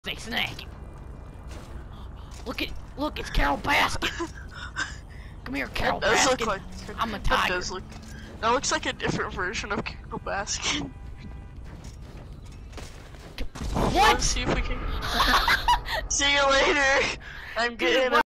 Snake. Look, it's Carole Baskin. Come here, Carole That does Baskin. look like, I'm a tiger. That looks like a different version of Carole Baskin. What? Let's see if we can. See you later. I'm getting